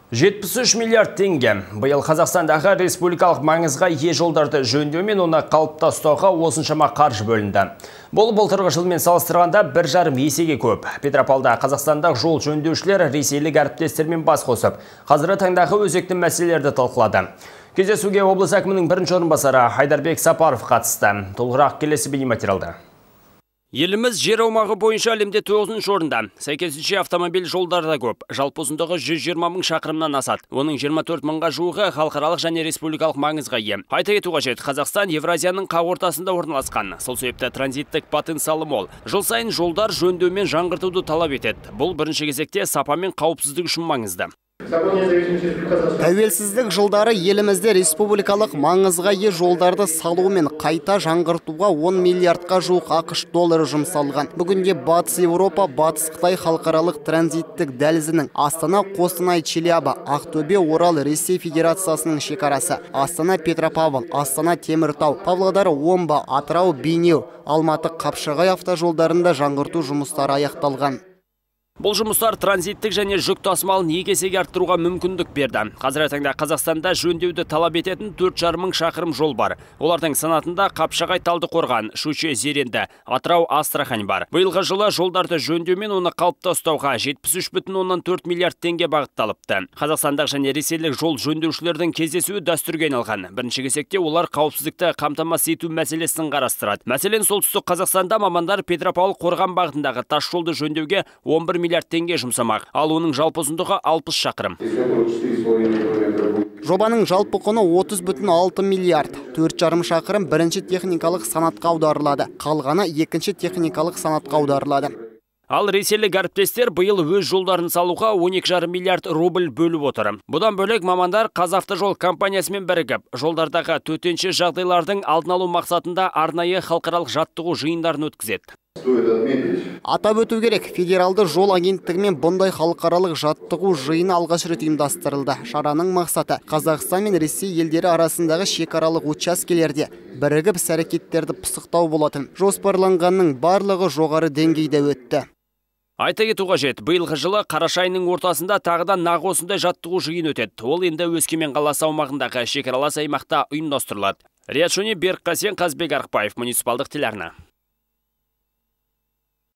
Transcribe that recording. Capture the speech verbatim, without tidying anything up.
жетпіс үш миллиард теңге. Биыл Қазақстандағы республикалық маңызға ие жолдарды жөндеу мен оны қалыпта ұстауға осыншама қаржы бөлінді. Бұл былтырғы жылмен салыстырғанда бір жарым есеге көп. Петропавлда Қазақстанда жол жөндеушілер ресейлік әріптестермен бас қосып, қазіргі таңдағы өзекті мәселелерді талқылады. Кездесуге облыс әкімінің бірінші орынбасары Айдарбек Сапаров қатысты. Толығырақ келесі бейнематериалда. Еліміз жер аумағы бойынша әлемде тоғызыншы орында. Сәйкесінше автомобиль жолдары да көп. Жалпы ұзындығы жүз жиырма мың шақырымнан асады. Оның жиырма төрт мыңға жуығы халықаралық және республикалық маңызға ие. Айта кету қажет, Қазақстан Евразияның қақ ортасында орналасқан. Сол себепті транзиттік потенциалы мол. Жыл сайын жолдар жөндеу мен жаңғыртуды талап етеді. Бұл бірінші кезекте сапа мен қауіпсіздік үшін маңызды. Тәуелсіздік жылдары елімізде республикалық маңызға ие жолдарды салу мен қайта жаңғыртуға он миллиардқа жуық ақш доллары жұмсалған. Бүгінде Батыс Еуропа, Батыс Қытай халықаралық транзиттік дәлізінің Астана, Қостанай, Челябі, Ақтөбе, Орал, Ресей Федерациясының шекарасы, Астана, Петропавл, Астана, Теміртау, Павлодар, Омбы, Атырау, Бейнеу, Алматы, Қапшағай автожолдарында жаңғырту жұмыстары аяқталған. Бұл жұмыстар транзиттік және жүк тасымалын екі есеге арттыруға мүмкіндік берді. Қазіргі таңда Қазақстанда жөндеуді талап ететін төрт жарым мың шақырым жол бар. Олардың санатында Қапшағай, Талдықорған, Щучье, Зеренді, Атырау, Астрахань бар. Биылғы жылы жолдарды жөндеу мен оны қалыпта ұстауға жетпіс үш бүтін оннан төрт миллиард теңге бағытталыпты. Қазақстандық және ресейлік жол жөндеушілердің кездесуі дәстүрге айналған. Бірінші кезекте олар қауіпсіздікті қамтамасыз ету мәселесін қарастырады. Мәселен, солтүстік Қазақстанда мамандар Петропавл Қорған бағытындағы тас жолды жөндеуге он бір миллиард теңге жұмсамақ, ал оның жалпы ұзындығы алпыс шақырым. Жобаның жалпы құны отыз бүтін алты миллиард. төрт жарым шақырым бірінші техникалық санатқа аударылады. Қалғаны екінші техникалық санатқа аударылады. Ал ресейлік әріптестер биыл өз жолдарын салуға он екі жарым миллиард рубль бөліп отыр. Бұдан бөлек мамандар Қазавтожол компаниясымен бірігіп, жолдардағы төтенше жағдайлардың алдын алу мақсатында арнайы халықаралық жаттығу жиындарын өткізеді. Атап өту керек, федералды жол агенттігімен бұндай халықаралық жаттығу жиыны алғаш рет ұйымдастырылды. Шараның мақсаты Қазақстан мен Ресей елдері арасындағы шекаралық учаскелерде бірігіп іс-әрекеттерді пысықтау болатын. Жоспарланғанның барлығы жоғары деңгейде өтті. Айта кету қажет, биылғы жылы қараша айының ортасында тағыдан нақ осындай жаттығу жиын өтеді. Ол енді Өскемен қаласы аумағындағы шекаралас аймақта ұйымдастырылады. Риат Шони, Берік Қасен, Қазбек Арықбаев, муниципалдық телеарна.